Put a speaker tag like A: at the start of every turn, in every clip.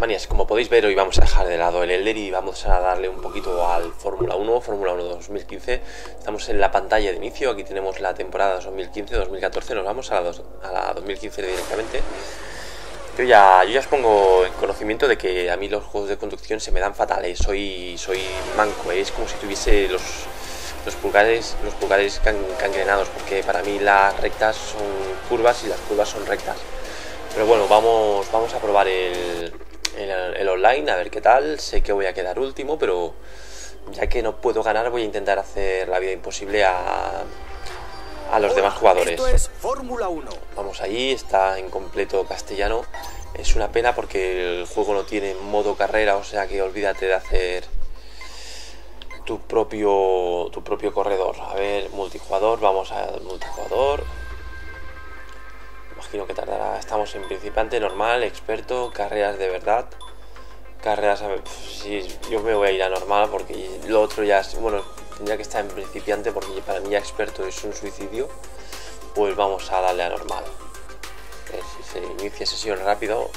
A: Manias, como podéis ver, hoy vamos a dejar de lado el Elder y vamos a darle un poquito al Fórmula 1 2015. Estamos en la pantalla de inicio, aquí tenemos la temporada 2015-2014, nos vamos a la 2015 directamente. Yo ya os pongo en conocimiento de que a mí los juegos de conducción se me dan fatales, soy manco, es como si tuviese los pulgares cangrenados, porque para mí las rectas son curvas y las curvas son rectas. Pero bueno, vamos a probar el online, a ver qué tal. Sé que voy a quedar último, pero ya que no puedo ganar, voy a intentar hacer la vida imposible a los demás jugadores.
B: Esto es Fórmula 1.
A: Vamos allí, está en completo castellano. Es una pena porque el juego no tiene modo carrera, o sea que olvídate de hacer tu propio corredor. A ver, multijugador, vamos a multijugador. Imagino que tardará. Estamos en principiante, normal, experto, carreras de verdad. Carreras, a ver, sí, yo me voy a ir a normal porque lo otro ya es, bueno, tendría que estar en principiante porque para mí ya experto es un suicidio. Pues vamos a darle a normal. A ver si se inicia sesión rápido.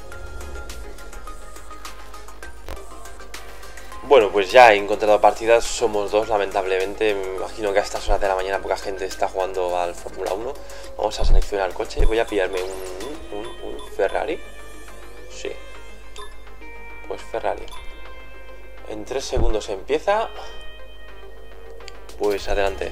A: Bueno, pues ya he encontrado partidas, somos dos lamentablemente. Me imagino que a estas horas de la mañana poca gente está jugando al Fórmula 1. Vamos a seleccionar el coche, voy a pillarme un Ferrari. Sí, pues Ferrari. En 3 segundos empieza. Pues adelante.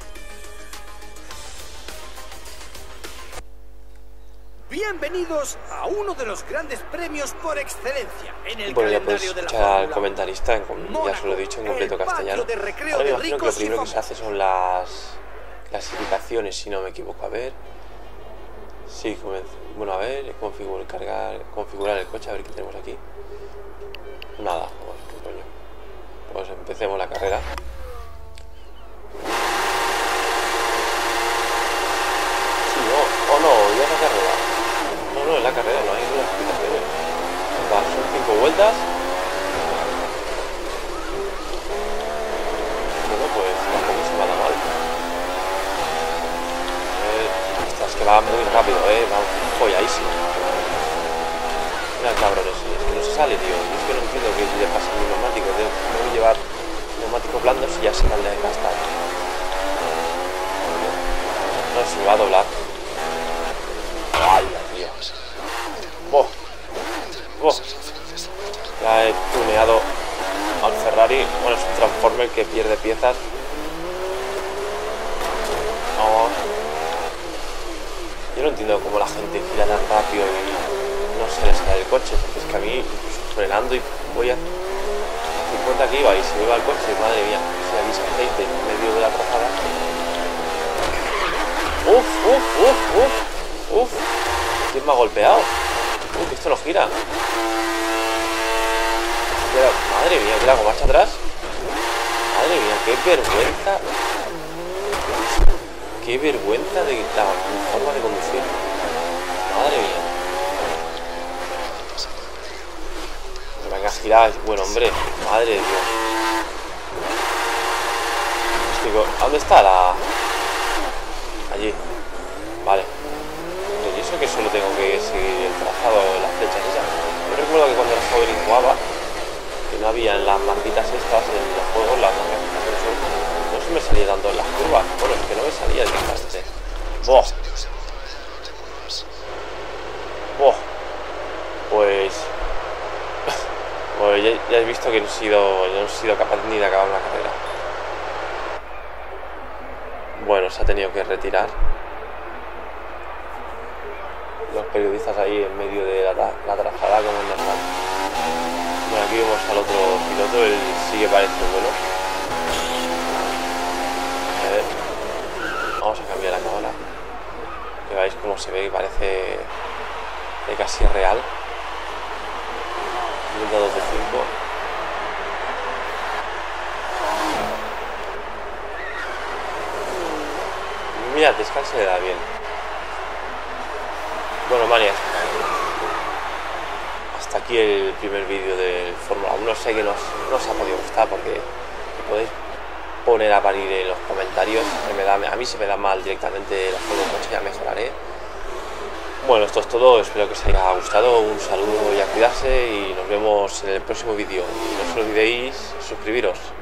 B: Bienvenidos a uno de los grandes premios por excelencia en el
A: Bueno, ya podéis
B: calendario de la
A: escuchar al
B: Fórmula
A: comentarista, ya os lo he dicho, en completo castellano. Ahora me imagino que lo primero que se hace son las clasificaciones, si no me equivoco. A ver. Sí, bueno, a ver, configurar el coche, a ver qué tenemos aquí. Nada, pues qué coño. Pues empecemos la carrera. Sí, no, ya es la carrera. No, en la carrera no hay unas explicaciones. Va, son 5 vueltas. Bueno, pues tampoco se va nada mal. Es que va muy rápido, va folladísimo. Mira, cabrones, es que no se sale, tío. Es que no entiendo qué le pasa a mi neumático. Tengo que llevar neumáticos blandos y ya se me han desgastado. No, se va a doblar. ¡Ay, Dios! Ya he tuneado al Ferrari. Bueno, es un Transformer que pierde piezas. Vamos. Yo no entiendo cómo la gente gira tan rápido y no se les cae el coche, porque es que a mí, incluso frenando y voy a 50 que iba y se me va el coche, madre mía, si aquí se aceite en medio de la trazada. ¡Uf! ¿Quién me ha golpeado? Que esto no gira. Madre mía, ¿qué le hago? ¿Marcha atrás? Madre mía, qué vergüenza. Qué vergüenza de la forma de conducir. Madre mía. Me venga a girar. Bueno, hombre. Madre de Dios. ¿A dónde está la...? Allí. Vale. Y eso que solo tengo que seguir el trazado de las flechas esas. Yo recuerdo que cuando era joven y jugaba, que no había en las marquitas estas en los juegos, las marquitas de sol, no se me salía tanto en las curvas. Bueno, es que no me salía directamente. Pues ya he visto que no he sido capaz ni de acabar una carrera. Bueno, se ha tenido que retirar. Los periodistas ahí en medio de la trazada como es normal. Bueno, aquí vemos al otro piloto, él sí que parece bueno. A ver, vamos a cambiar la cámara. Que veáis cómo se ve, que parece casi real. 2 de 5. Mira, descanso le da bien. Bueno, Manias, hasta aquí el primer vídeo del Fórmula 1. Sé que no os ha podido gustar porque podéis poner a parir en los comentarios. A mí se me da mal directamente la forma de coche, ya mejoraré. Bueno, esto es todo, espero que os haya gustado, un saludo y a cuidarse y nos vemos en el próximo vídeo. No os olvidéis suscribiros.